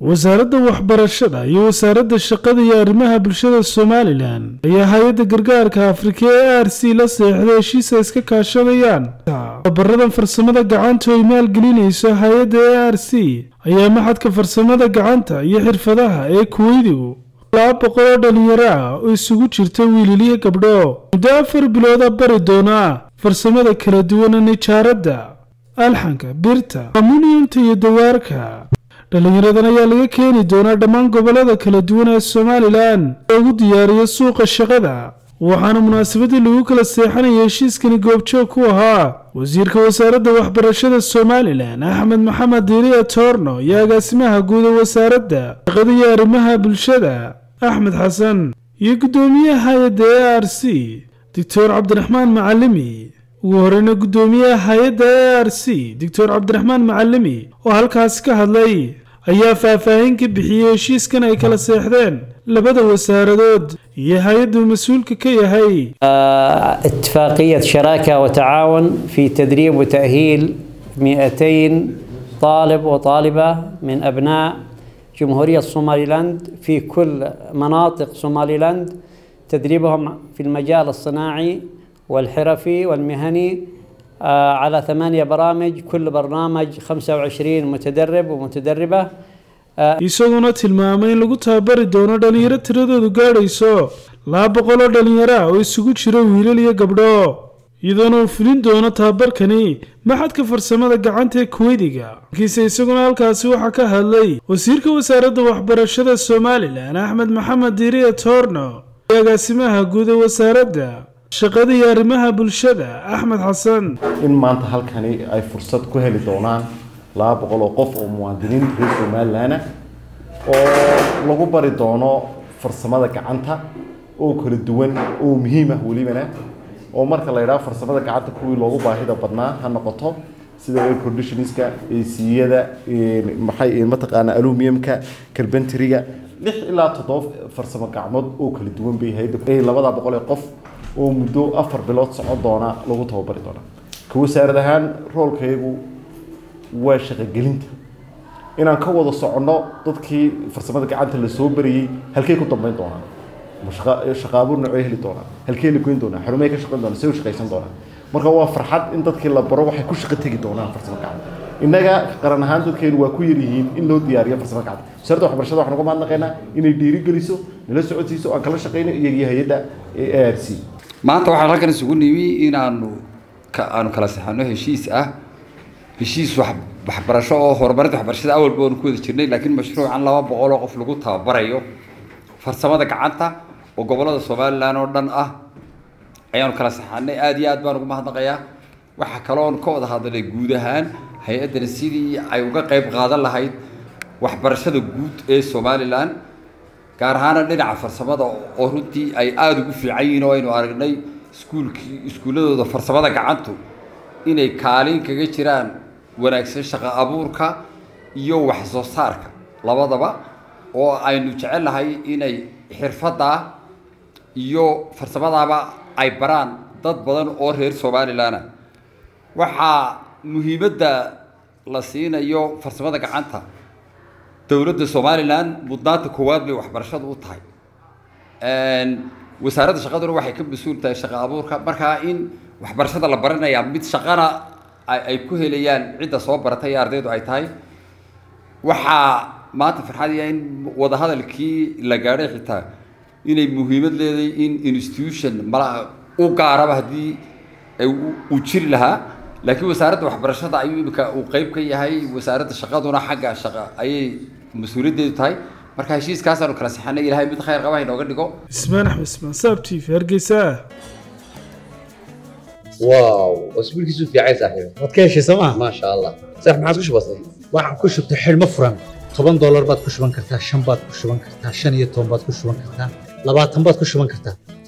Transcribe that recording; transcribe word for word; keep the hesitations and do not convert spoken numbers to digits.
wasaaradda waxbarashada iyo wasaaradda shaqada iyo arrimaha bulshada Somaliland ayaa hay'adda gargaarka Afrika ee R C la saxiixday heshiis ay iska kaashadayaan tababarada farsamada gacanta oo maalgelinaysa hay'adda R C ayaa maxadka farsamada gacanta iyo xirfadaha ee Kuweydigu laba boqol oo dhalinyaro ah oo isugu jirta wiilal iyo gabdho muddo afar bilood ah bari doona farsamada kala duwan ee nijaaradda alxanka birta ammoniumta iyo dawaarka dhalinyaradan ayaa laga keeni doonaa dhammaan gobolada kala duwan ee Somaliland oo ugu diyaariyo suuqa shaqada waxaana munaasabadii lagu kala seexanayay heshiiskani goobjoog ku ahaa wasiirka wasaaradda waxbarashada Somaliland Axmed Maxamed Diiriye Toorno iyo agaasimaha guud ee wasaaradda shaqada iyo arrimaha bulshada Axmed Xasan iyo gudoomiyaha hay'adda R C Doctor Cabdiraxmaan Macallimi ugu horreeyna gudoomiyaha hay'adda R C Doctor Cabdiraxmaan Macallimi oo halkaas ka hadlay ayaa faahfaahin ka bixiyay heshiiskan ay kala seexdeen labada wasaaradood iyo hay'adda mas'uulka ka yahay اتفاقية شراكة وتعاون في تدريب وتأهيل مئتين طالب وطالبة من أبناء جمهورية صوماليلاند في كل مناطق صوماليلاند تدريبهم في المجال الصناعي والحرفي والمهني على ثمانية برامج كل برنامج خمسة وعشرين متدرب ومتدربة isaguna tilmaamay in lagu tababari doono dhalinyaro tiradoodu gaadhayso laba boqol oo dhalinyaro oo isugu jira wiilal iyo gabdho iyadoo uu fulin doono tababarkani maxadka farsamada gacanta ee Kuweydiga kiisa isaguna halkaasi waxa ka hadlay wasiirka wasaaradda waxbarashada Somaliland Axmed Maxamed Diiriye Toorno iyo agaasimaha guud ee wasaaradda shaqada iyo arrimaha bulshada Axmed Xasan in maanta halkani ay fursad ku heli doonaan laba boqol oo qof oo muwaadiniin reer Somaliland oo lagu bari doono farsamada gacanta oo kala duwan oo muhiim ah waliba oo marka la yiraahdo farsamada gacanta kuwii loogu baahida badnaa ha noqoto sida air conditioningska A C-yada maxay mataqaana aluminumka carpentry-ga lix ilaa toddoba farsamo gacmood oo kala duwan bay hay'adda labada boqol ee qof oo muddo afar bilood socod doona lagu tababari doona ka wasaarad ahaan roolkaygu waa shaqo gelinta inaan ka wada socono dadkii farsamada gacanta la soo bariyay halkee ku dambeyn doonaan shaqaabuur nooc heli doonaan halkee la goyn doonaa xarumaha ka shaqeyn doonaa soo shaqeysan doonaa marka waa farxad in dadkii la baro waxay ku shaqo tagi doonaan farsamo gacanta innaga qaran ahaan dadkeenu waa ku yar yihiin in loo diyaariyo farsamo gacanta wasaaradda waxbarashada waxaan uga mahadnaqaynaa inay dhiirigeliso nala socodsiiso aan kala shaqeyno iyaga hay'adda R C maanta waxaan halkan isugu nimi inaanu ka aanu kala saxano heshiis ah heshiis waxbarasho oo horumarinta waxbarashada awalba oo ku wada jirnay laakiin mashruucan laba boqol oo qof lagu tababarayo farsamada gacanta oo gobolada Somaliland oo dhan ah ayaanu kala saxanay aad iyo aad baan ugu mahadnaqayaa waxa kale oo ka wada hadlay guud ahaan hay'adda sidii ay uga qayb qaadan lahayd waxbarashada guud ee Somaliland gaar ahaan dhinaca farsamada oo runtii ay aad ugu fiican yihiin oo aynu aragnay iskuulkii iskuuladooda farsamada gacantu inay kaalin kaga jiraan wanaagsan shaqo abuurka iyo wax soo saarka labadaba oo aynu jecelahay inay xirfada iyo farsamadaba ay baraan dad badan oo reer Somaliland waxa muhiimadda la siinayo farsamada gacanta dawladda Somaliland mudnaanta koowaad bay waxbarashadu u tahay een wasaaradda shaqada waxay ka mas'uul tahay shaqo abuurka marka in waxbarashada la baranayaa mid shaqana ay ku helayaan cid soo baratay ardaydu ay tahay waxa maanta farxadiya in wada hadalkii la gaaray xitaa inay muhiimad leedahay in institution mala u gaaraba hadii uu jiri lahaa laakiin wasaaradda waxbarashada ayuu imika uu qayb ka yahay wasaaradda shaqaduna xagga shaqo ayay mas'uuliyaddeedu tahay marka heshiiskaas aanu kala saxanay ilaahay mid khayr qaba inooga dhigo ismaan axmed ismaan sabti Hargeysa واو اسبوع كيسو في عايز صاحبي wadkeeshi sama ما شاء الله صح ما عادش بسيط waxaan ku shubtay xilmo furan toban dollar baad ku shuban kartaa shan baad ku shuban kartaa shan iyo toban baad ku shuban kartaa labaatan baad ku shuban kartaa